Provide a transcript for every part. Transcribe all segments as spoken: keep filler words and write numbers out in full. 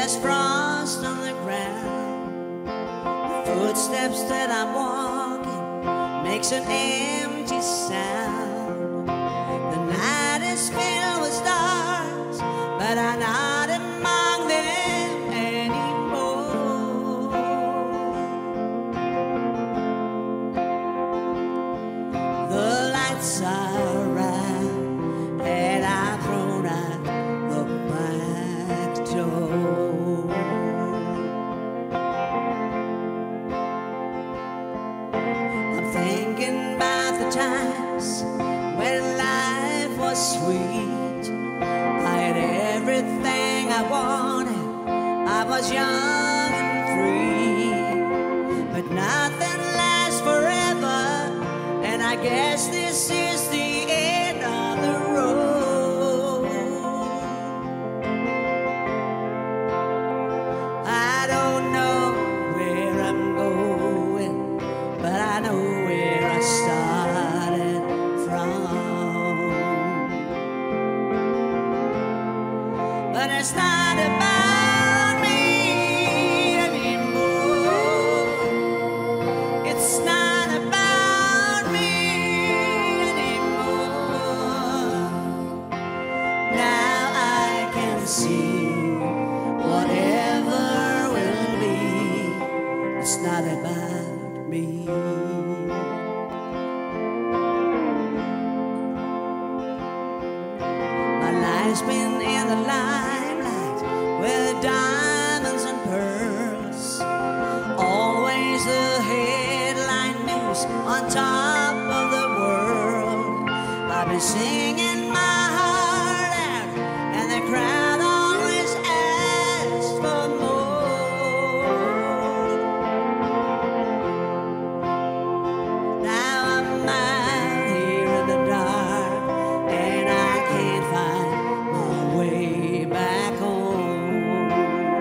there's frost on the ground. The footsteps that I'm walking makes an empty sound. The night is filled with stars, but I'm not among them anymore. The lights are out, and I've thrown out the back door. I'm thinking about the times when life was sweet. I had everything I wanted, I was young and free. But nothing lasts forever, and I guess this is the end of the road. I don't know where I'm going, but I know where I started from. But it's not about me anymore. It's not about me anymore. Now I can see whatever will be. It's not about me. My life's been in the limelight with diamonds and pearls. Always the headline news on top of the world. I've been singing my heart out, and the crowd always asks for more. Now I'm out here in the dark, and I can't find my way back home.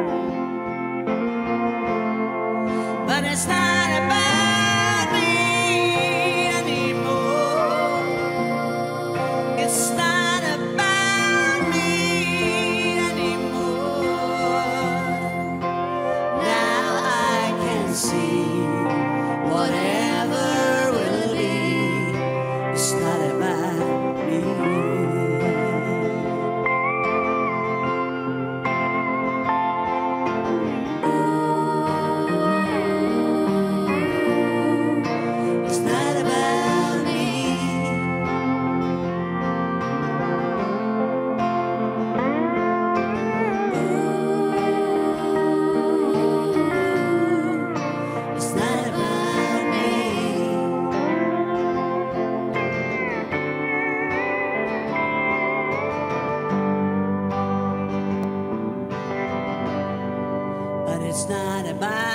But it's not about me anymore. It's not about me anymore. Now I can see whatever will be. It's not about me. It's not about me. It's not about me. But it's not about